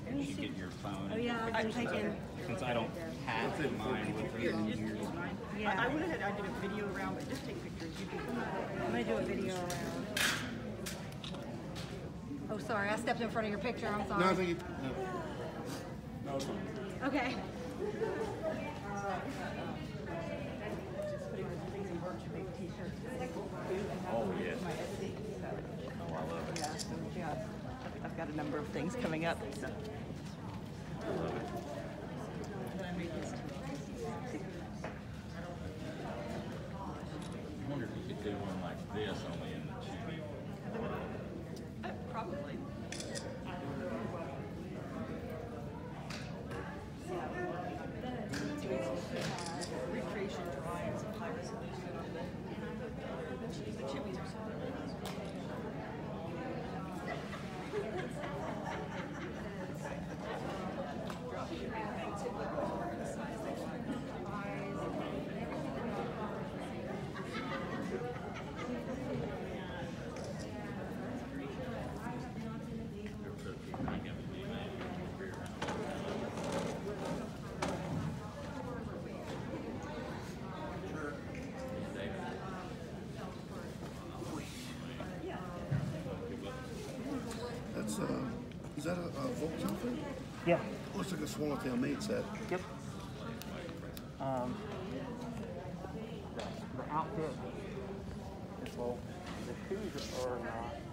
You should get your phone. Oh yeah, I've been taking. Since I don't have mine with me. Yeah. I went ahead, I did a video around, but just take pictures. You do. I'm gonna do a video around. Oh, sorry, I stepped in front of your picture. I'm sorry. No, I think no. Okay. Oh, yes. Oh, I love it. Yeah, I've got a number of things coming up. So. I love it. I wonder if you could do one like this only in the channel. Probably. Recreation drawings of high resolution. The chippies are so That's is that a Volks outfit? Yeah. Looks like a swallowtail mate set. Yep. The outfit is well, the shoes are not